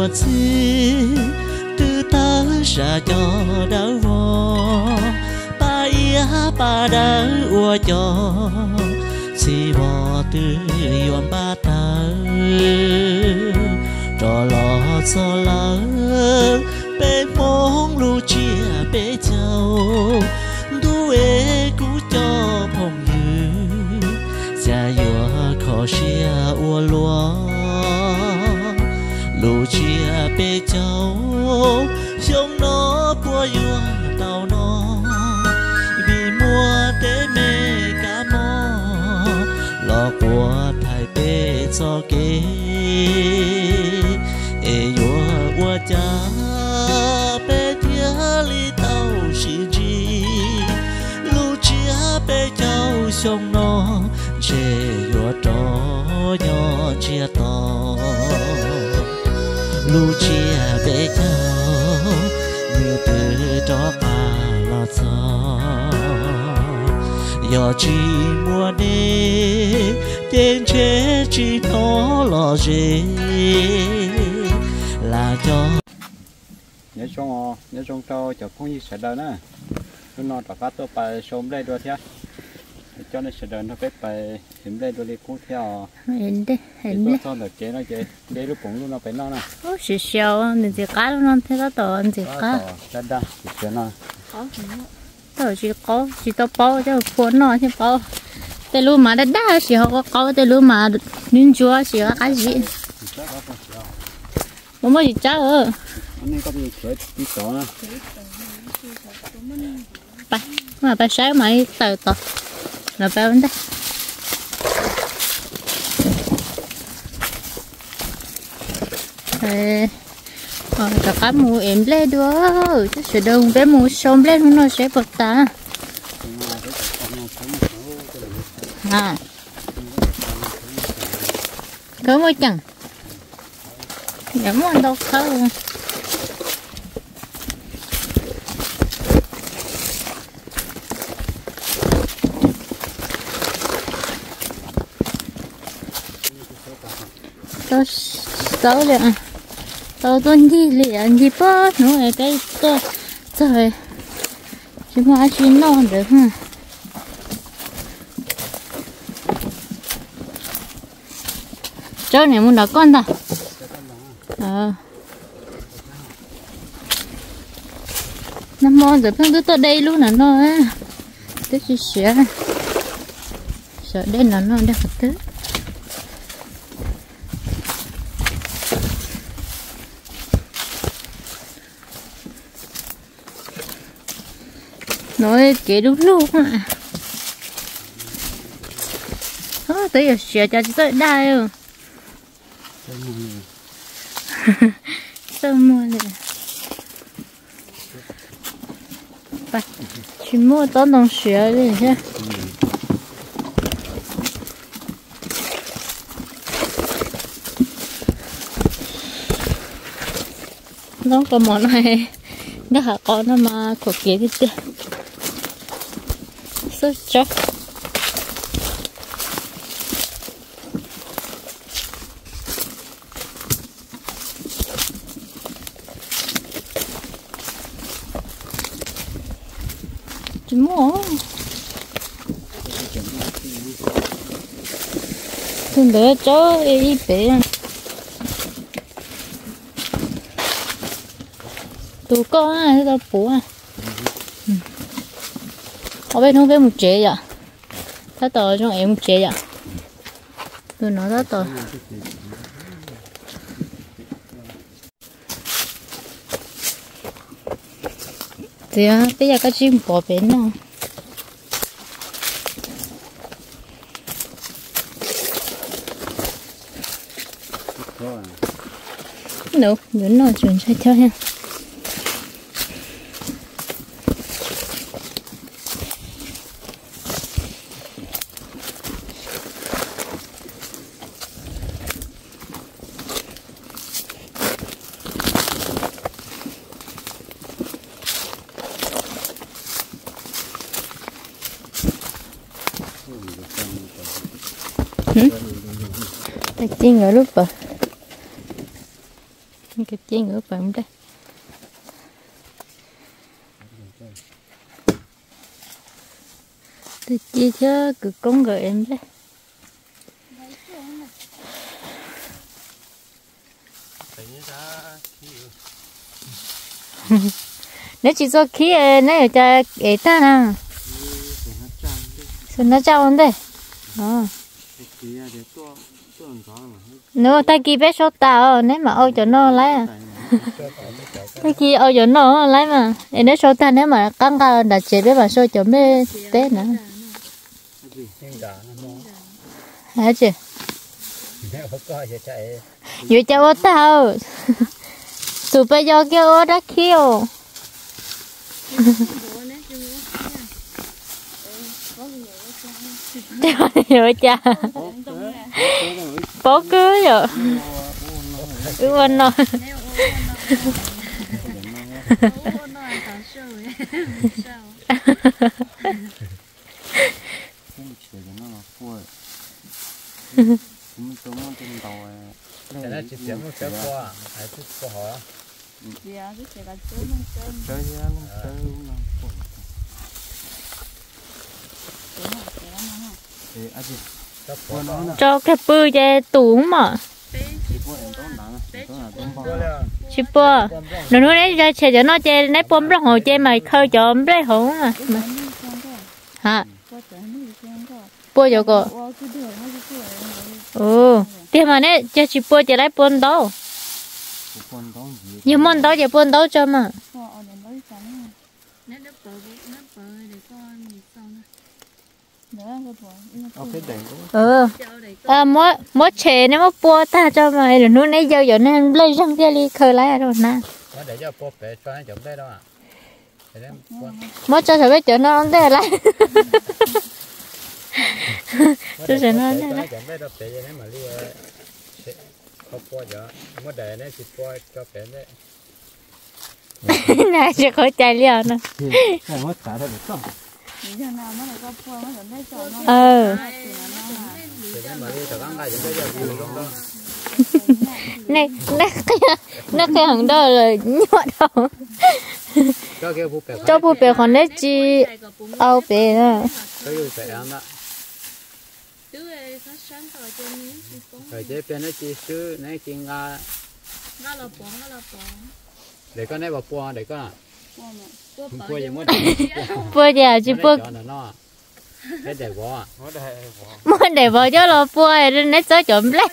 mùa chi từ ta ra cho đau vò ba ia ba đau ua cho si vò từ yom ba ta trò lò cho lỡ bê mong lu chia bê châu đuê cú cho phong như gia yua khó xia ua lúa lu chia bê châu sông nó bùa yua tàu nó vì mua tế mê cá mò lò của thầy bê cho kế e yua ua cha bê tia li tàu xì chi lu chia bê châu sông nó chê yua trò nhỏ chia to lu chia bê châu như từ cho cả là sao giờ chỉ mua đi tên chế chỉ nó lo gì là cho nhớ trong trâu cho không như sẽ đời nữa nó đã phát tôi bài sớm đây rồi thế cho nên sẽ đời nó phải bài hiểm đây rồi đi cú theo hình đấy cho được chế nó chế để lúc cũng luôn nó phải nó nè ô xì xèo nên chỉ cá nó thế đó tổ anh chỉ cá rất đa chỉ nó tổ chỉ tao bao cho cuốn nó chứ baoแต่รู้มาได้สิเขาก็เขาแต่รู้มานึ่งจัวสิเขาขายสิมันไม่จ้าอันนี้ก็มีเฉยที่สองนะไปมาไปใช้ไหมต่อเราไปวันได้แต่cáหมูเอ็มเล่ด้วยจะเสือดงไปหมูชมเล่นมันน่าใช้ปากตาcó mấy chẳng giống ăn đâu không tôi xấu rồi tôi tuân đi liền đi bớt nữa cái tôi rồi chỉ mua ăn chín non được ha chỗ này muốn đỡ con ta năm mòn rồi phân cứ tới đây luôn là nó á tới chia sẻ sợ đây là nó đang tới nói kể đúng luôn à tới giờ sửa cho tới đây rồi sao mua nàyไป去mua tao能学的是nó có món này nó hả con nó mà của kia cái gì sốt chóc mua thường để cho y bé tụ con à tao bố à ở bên không biết một chế vậyถ้าต่อtrong em một chế vậy tụi nó đóต่อthì bây giờ có chim bò bên nào đâu đến nó chuyển sang theo ha Tại chi ngờ lúc à cái chiên ở phần đây tôi chia cho cứ con gửi em đây nếu chỉ do khí này ở cha ấy ta nè sao nó trao đây nếu ta kia bé số tao nếu mà ôi cho nó lấy à ta kia ôi cho nó lấy mà nếu số ta nếu mà căng cao đặt chế bé mà số cho bé té nữa hả chị vừa cho tao tụi bây giờ kêu đã kêu rồi cha bố cưới rồi quên rồi cho cái bự cho tủ mà chị bơ nó nói ra chơi cho nó chơi lấy bom rất hồ chơi mày khơi cho lấy hổ mà hả bơ cho cô thế mà nè cho chị bơ chơi lấy bom đâu nhưng món đó chơi bom đâu cho mà mỗi chè nếu mà bua ta cho mày rồi nó nấy giờ nên lấy răng kia đi khơi lại rồi nè mỗi cho thằng bé chở nó ăn thế lại tôi sẽ nói thế này này chỉ có chạy liền nè này nó cái hàng đó là nhọt đâu cho bố bé còn lấy chi ao bé nữa rồi chế bên nó chi sư này chi nga để con này vào bùa để con bùa gì muốn bùa gì à chị bùa cái để bùa muốn để bùa cho nó bùa rồi nó cho chấm lấy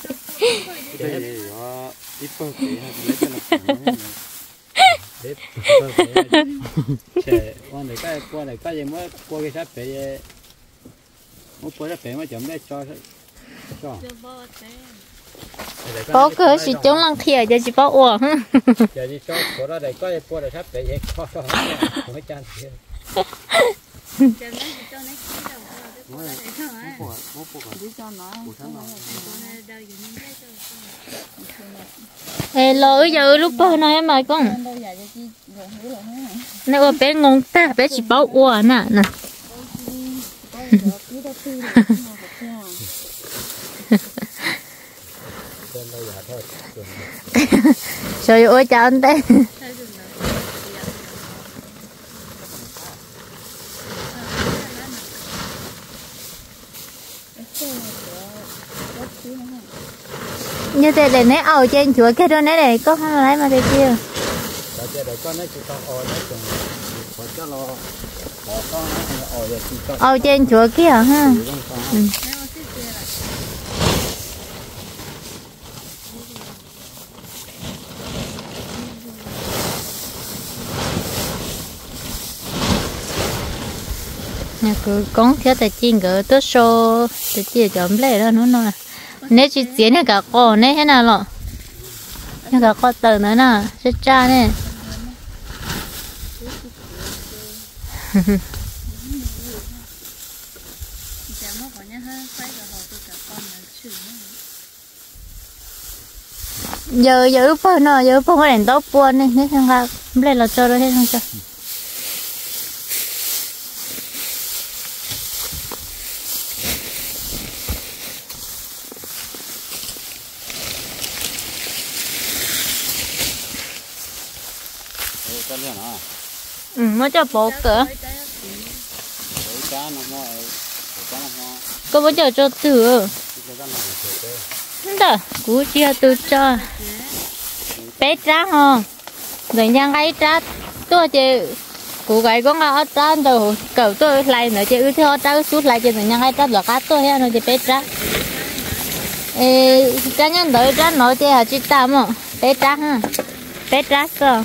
để bùa này cái gì muốn bùa cái sắp để muốn bùa sắp để mà chấm để cho bố cứ chỉ chống lăng khìa cho chị bố uổng giờ đi cho bố đó để có bùa để sắp để cho không có chăn gì lỗi giờ lúc bố nói mà con nếu bé ngon ta bé chỉ bố uổng nè nè trời ơi chào anh đây như thế để nấy ầu trên chuối cái đó nấy để có hai lấy mà thế kia ầu trên chuối kia ha nhà cứ con theo tài chính cái tôi số tài chính chấm lấy đó nó nói nếu chỉ tiền này cả con này thế nào lọ nhà cả con tờ nữa nè sẽ cha này giờ phơi nó giờ phơi cái đèn tóc buồn này nếu thằng cả lấy là cho đó hết không cho cho liền à mới cho bộ cỡ có bao giờ cho từ đó cú chia từ cho bé trá ho rồi nhang ấy trá tôi chơi cú gái con ở trá rồi cậu tôi lại nữa chơi ư theo trá suốt lại chơi rồi nhang ấy trá là cá tôi ha nó chơi bé trá trá nhân đợi trá nói chơi hả chị ta mà bé trá ha bé trá sao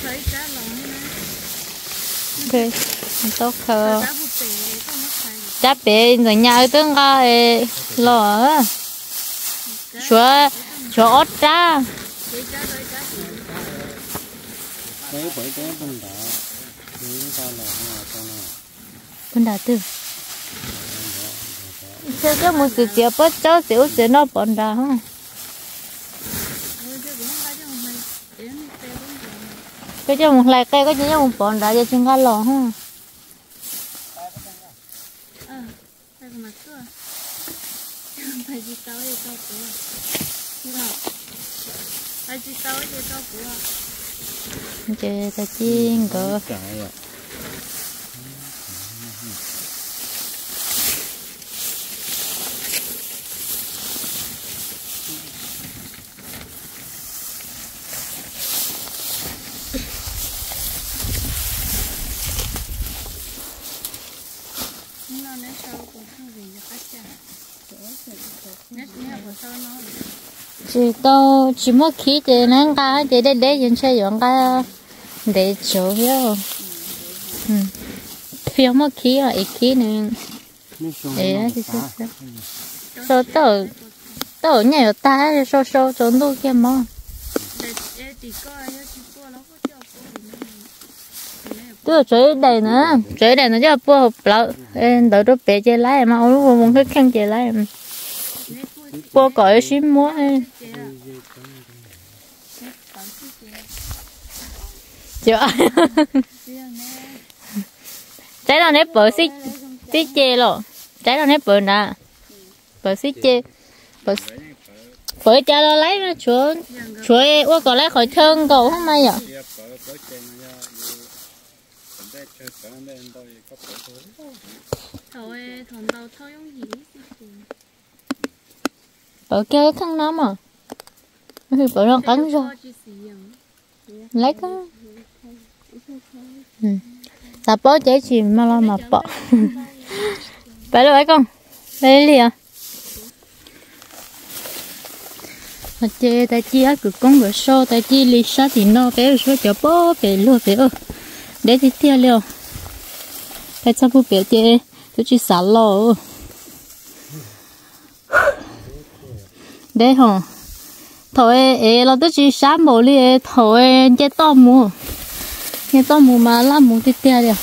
ok tốt hơn trá bé rồi nhà tương ca lò chúa ớt trá con đã từ sao cái một sự tiệp bớt cháu xíu xíu nó bọn đã không cái cho một lại cây có chỉ cho một bọn đã cho chúng ta lò không chơi ta chiên cỡ chỉ tao chỉ mua khí thì nó cái thì để dân chơi dùng cái để chỗ hiểu phía mua khí là ít khí nữa để thì sao tao nhảy ta sâu trốn đu kia mà tôi chơi đây nữa cho bố hộp lợ đợi tôi bé chơi lái mà ông lúc muốn cái khăn chơi lái bố gọi xin mua chưa trái nào nếp bờ xí chê rồi trái nào nếp bờ nè bờ xí chê bờ cha lo lấy nó chúa qua còn lấy khỏi thân cậu không may à bờ kia khăn nó mà bờ nó cắn rồi lấy con ta bó chế chỉ mà lo mà bỏ phải rồi con đây đi à mà chế ta chia cứ con vừa sâu ta chia lì sát thì nó bé số cho bó bé luôn bé ơ để thì tiêu liều cái cha bố bé chế tôi chỉ xả lò để hả thôi là tôi chỉ xả mồ đi thôi chế to mù nghe to mù mà làm mù thì tiêu liều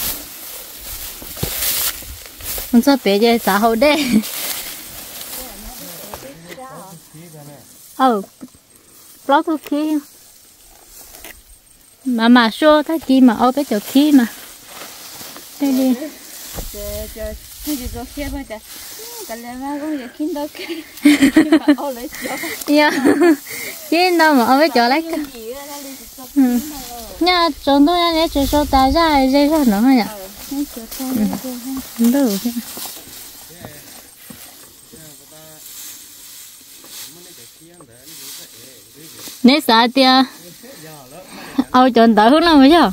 không sao bé chế xả hậu đấy bao thuốc khí mà số thấy chi mà ô bé chỗ khí mà đây đi khiến đâu mà ô bé chỗ lấy nha chúng tôi đang để số tài ra dây ra nữa nhỉ đủ nếu sợ tia chọn đỡ hướng nào mới chứ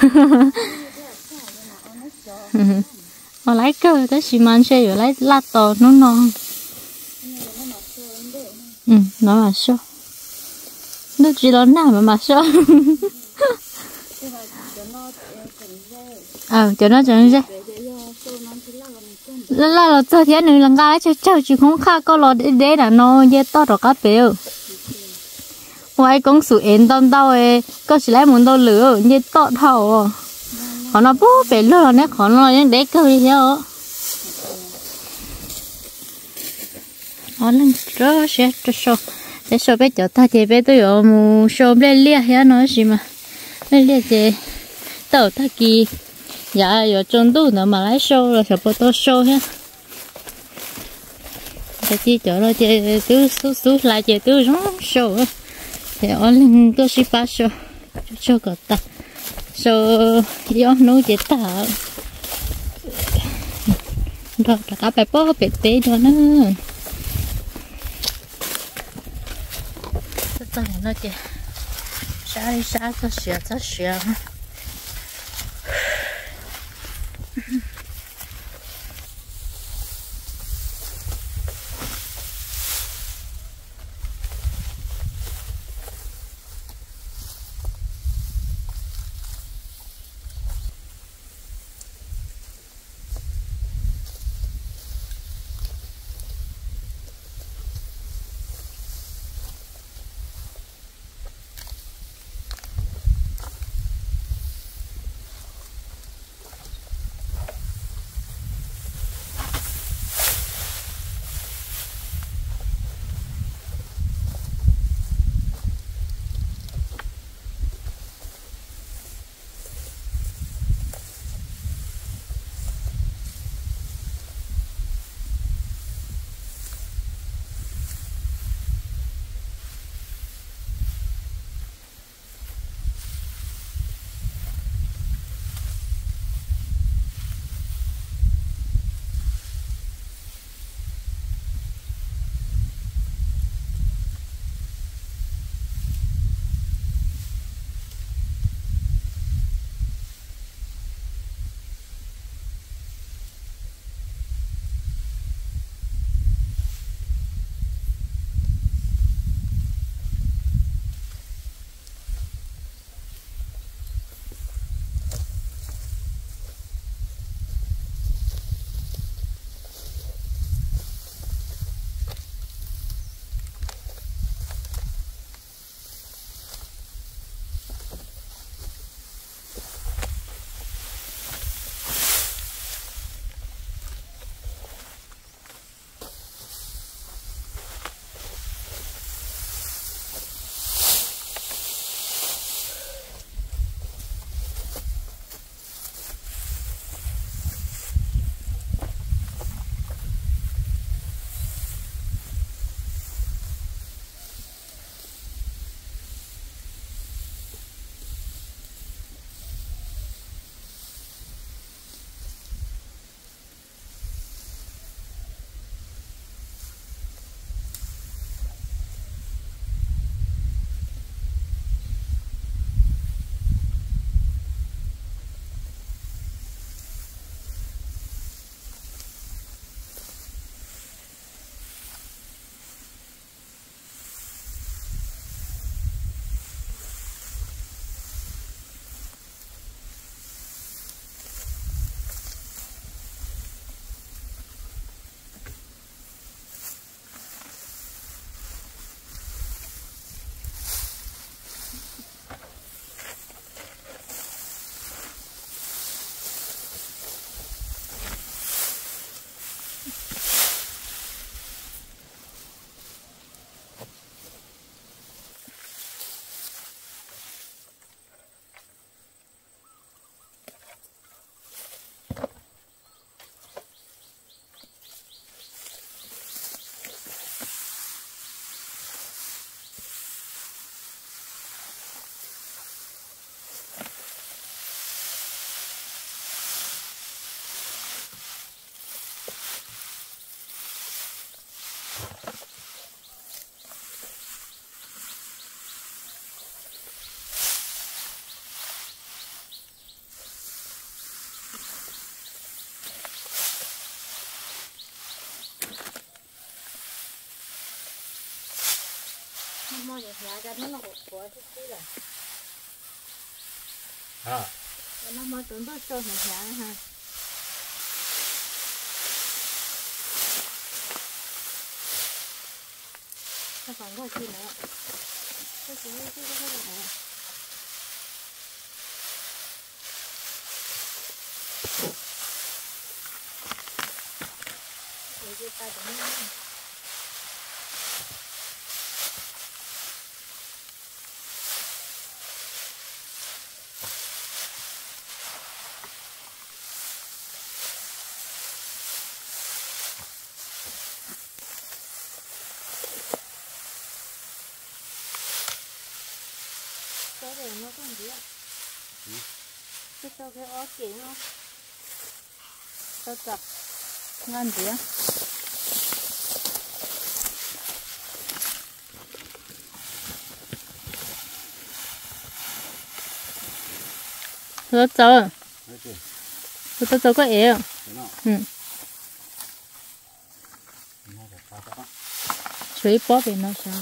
lấy cơ tới xi măng xe rồi lấy lát to nó non nó mà sao nó chỉ đó nào mà sao cho nó chọn ra là cho thế này là cái cho chỉ không khác có lo để là nó dễ to rồi cá béo ngoài công sự yên tâm đâu có chỉ lấy muốn đâu lửa như to thầu còn nó bố bé lửa nó còn nó những để cười theo nó lên rất sẽ cho để cho bé cho ta thì bé tôi ở một số bé lia hết nói gì mà bé lia thì tàu ta kỳ dạ ở trong tủ nữa mà lấy show rồi phải tôi show hết để chỉ cho nó chơi cứ xuống lại chơi cứ show thì ở lên cơ sĩ phát show cho cả ta số do nó chết thở rồi là các bé bố bé bé đó nữa tao nó chị xa đi xa cho sửa để giá cho nó hột quá chút xíu rồi. Nó mới tưởng tôi cho một giá ha. Nó còn có chi nữa. Cái gì nữa chứ có cái này. Để cho ta cũng cái này nó có gì ạ? cái cho cái ó kỹ nó cho chặt ngon gì á rất cháu rất cháu có ế suối bó về nó sao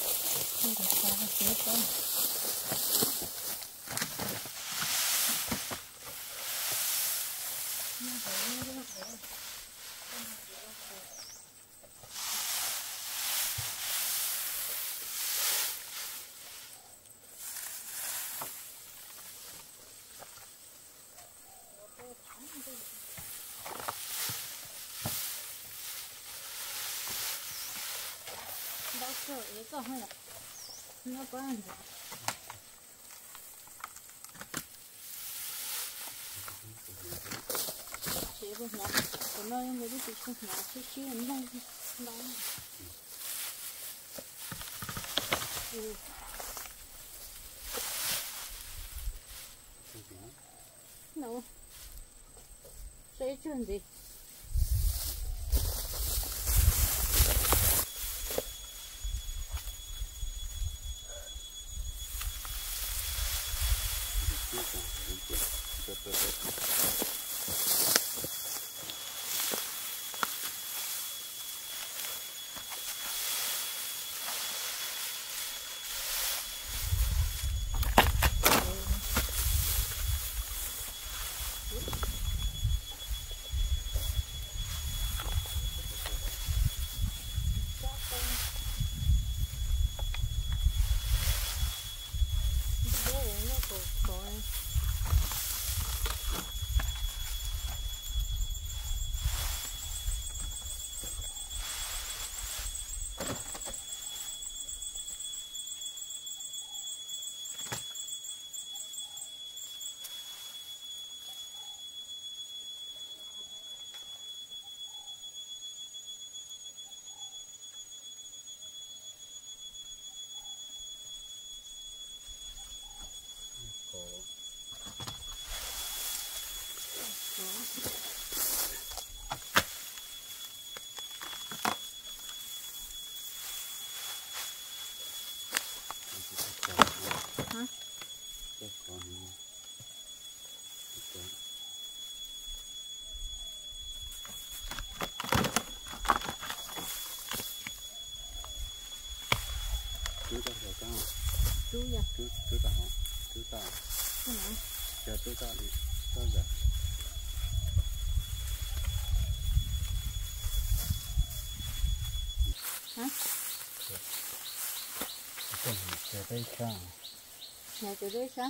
đâu sợ ấy có hay là nó có ăn gì chế bột nhá còn nơi người đi chụp nhá chứ nó không đâu sẽ chuyện gì chú vậy chú ta chờ chú ta đi cho giờ hả chờ đây sao nhà từ đây sao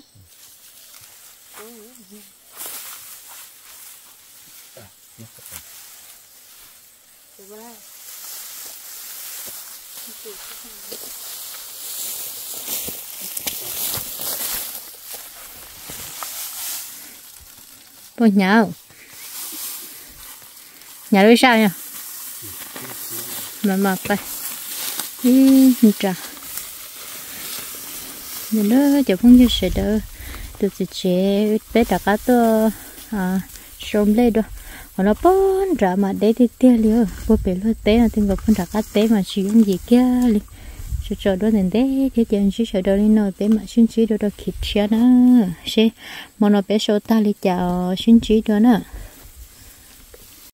từ bên đây bố nhậu nhà đôi sao nha mà coi đi trà mình đó chụp phong như sẽ đỡ được chế bé đã cá to xôm lên đó còn nó bón ra mà để thì tiêu liu bố bé lo té là tiếng gặp phong đã cá té mà sử dụng gì kia li sợ đó nên thế thế chẳng chỉ sợ đó nên nói bé mà xin chỉ đó đó khít xia nữa sẽ mà nó bé số ta li chào xin chỉ đó nữa